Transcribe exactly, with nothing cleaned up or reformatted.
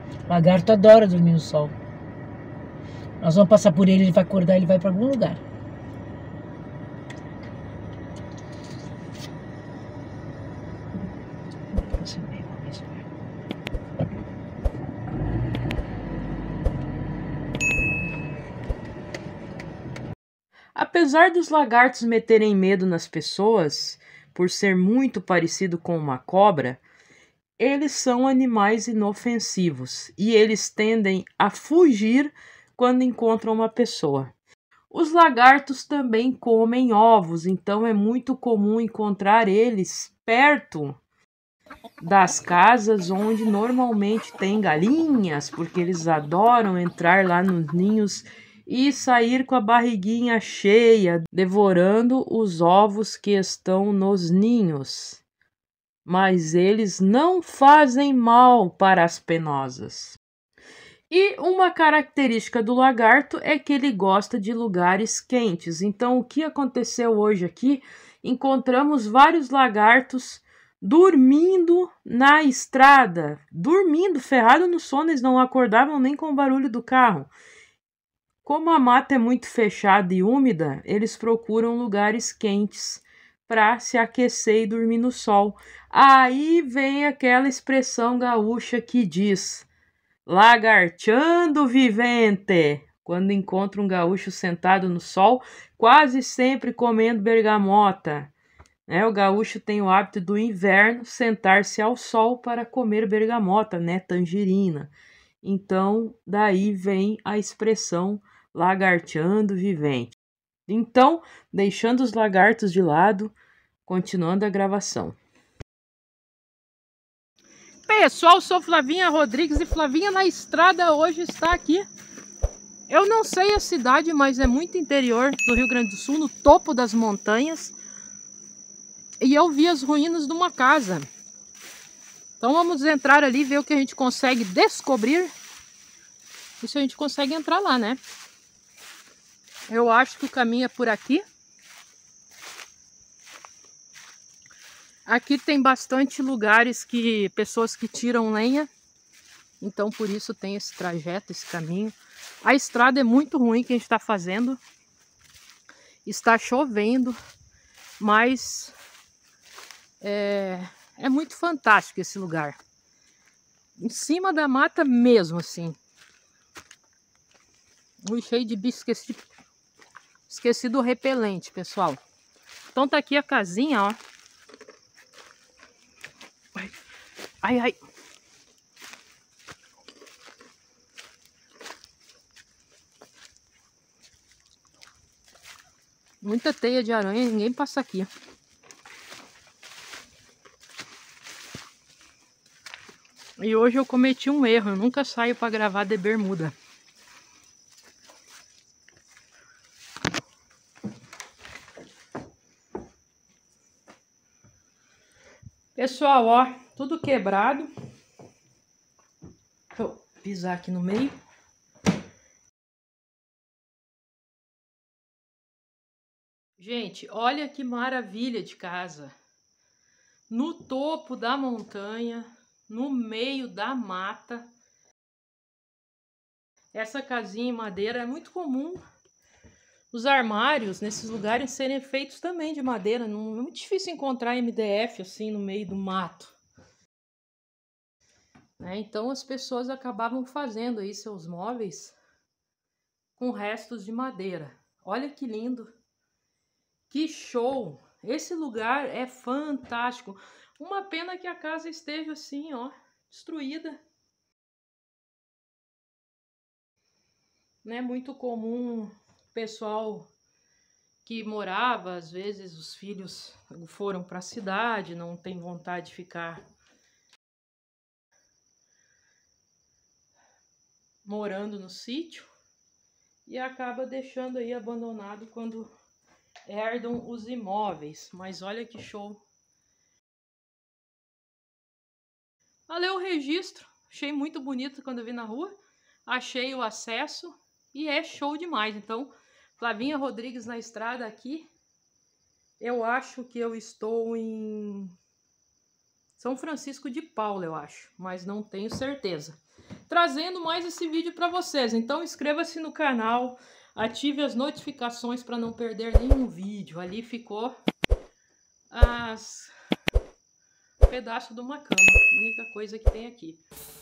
Lagarto adora dormir no sol. Nós vamos passar por ele, ele vai acordar, ele vai para algum lugar. Apesar dos lagartos meterem medo nas pessoas, por ser muito parecido com uma cobra, eles são animais inofensivos e eles tendem a fugir quando encontram uma pessoa. Os lagartos também comem ovos, então é muito comum encontrar eles perto das casas onde normalmente tem galinhas, porque eles adoram entrar lá nos ninhos e sair com a barriguinha cheia, devorando os ovos que estão nos ninhos. Mas eles não fazem mal para as penosas. E uma característica do lagarto é que ele gosta de lugares quentes. Então, o que aconteceu hoje aqui? Encontramos vários lagartos dormindo na estrada, dormindo, ferrado no sono, eles não acordavam nem com o barulho do carro. Como a mata é muito fechada e úmida, eles procuram lugares quentes para se aquecer e dormir no sol. Aí vem aquela expressão gaúcha que diz: lagarteando vivente, quando encontra um gaúcho sentado no sol, quase sempre comendo bergamota. Né? O gaúcho tem o hábito do inverno sentar-se ao sol para comer bergamota, né? Tangerina. Então, daí vem a expressão lagarteando vivente. Então, deixando os lagartos de lado, continuando a gravação. Pessoal, sou Flavinha Rodrigues e Flavinha na Estrada hoje está aqui. Eu não sei a cidade, mas é muito interior do Rio Grande do Sul, no topo das montanhas. E eu vi as ruínas de uma casa. Então vamos entrar ali, ver o que a gente consegue descobrir. E se a gente consegue entrar lá, né? Eu acho que o caminho é por aqui. Aqui tem bastante lugares que pessoas que tiram lenha. Então por isso tem esse trajeto, esse caminho. A estrada é muito ruim que a gente está fazendo. Está chovendo, mas é, é muito fantástico esse lugar. Em cima da mata mesmo, assim. Muito cheio de bicho, esqueci, esqueci do repelente, pessoal. Então tá aqui a casinha, ó. Ai, ai. Muita teia de aranha, ninguém passa aqui. E hoje eu cometi um erro, eu nunca saio para gravar de bermuda. Pessoal, ó, tudo quebrado. Deixa eu pisar aqui no meio. Gente, olha que maravilha de casa. No topo da montanha, no meio da mata. Essa casinha em madeira é muito comum. Os armários nesses lugares serem feitos também de madeira. Não é muito difícil encontrar M D F assim no meio do mato. Né? Então as pessoas acabavam fazendo aí seus móveis com restos de madeira. Olha que lindo. Que show! Esse lugar é fantástico. Uma pena que a casa esteja assim, ó, destruída. Não é muito comum o pessoal que morava, às vezes os filhos foram para a cidade, não tem vontade de ficar morando no sítio e acaba deixando aí abandonado quando herdam os imóveis. Mas olha que show! Valeu o registro, achei muito bonito quando eu vi na rua, achei o acesso e é show demais. Então, Flavinha Rodrigues na Estrada aqui. Eu acho que eu estou em São Francisco de Paula, eu acho, mas não tenho certeza. trazendo mais esse vídeo para vocês. Então inscreva-se no canal, ative as notificações para não perder nenhum vídeo. Ali ficou as pedaço de uma cama, a única coisa que tem aqui.